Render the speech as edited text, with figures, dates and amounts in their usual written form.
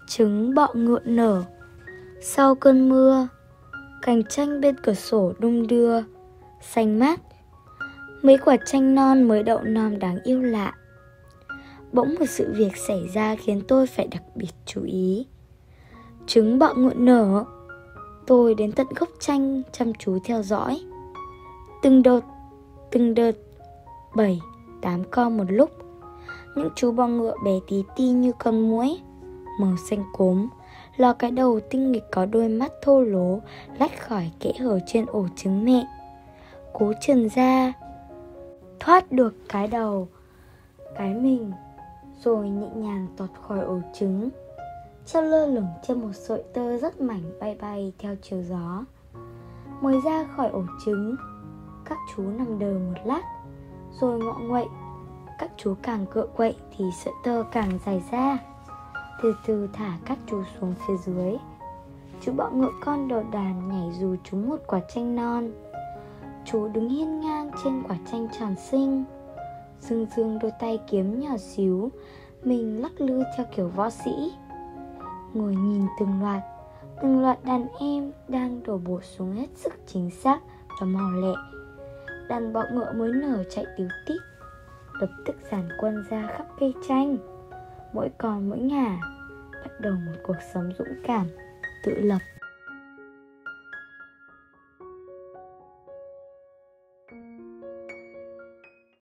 Trứng bọ ngựa nở. Sau cơn mưa, cành chanh bên cửa sổ đung đưa, xanh mát. Mấy quả chanh non mới đậu non đáng yêu lạ. Bỗng một sự việc xảy ra khiến tôi phải đặc biệt chú ý. Trứng bọ ngựa nở. Tôi đến tận gốc chanh chăm chú theo dõi. Từng đợt 7-8 con một lúc. Những chú bọ ngựa bé tí ti như con muỗi, màu xanh cốm, ló cái đầu tinh nghịch có đôi mắt thô lố lách khỏi kẽ hở trên ổ trứng mẹ, cố trườn ra, thoát được cái đầu, cái mình, rồi nhẹ nhàng tọt khỏi ổ trứng, treo lơ lửng trên một sợi tơ rất mảnh bay bay theo chiều gió. Mới ra khỏi ổ trứng, các chú nằm đờ một lát, rồi ngọ nguậy. Các chú càng cựa quậy thì sợi tơ càng dài ra. Từ từ thả các chú xuống phía dưới. Chú bọ ngựa con đầu đàn nhảy dù trúng một quả chanh non. Chú đứng hiên ngang trên quả chanh tròn xinh, dương dương đôi tay kiếm nhỏ xíu, mình lắc lư theo kiểu võ sĩ. Ngồi nhìn từng loạt đàn em đang đổ bộ xuống hết sức chính xác và mau lẹ. Đàn bọ ngựa mới nở chạy tíu tít, lập tức dàn quân ra khắp cây chanh. Mỗi con mỗi ngả bắt đầu một cuộc sống dũng cảm, tự lập.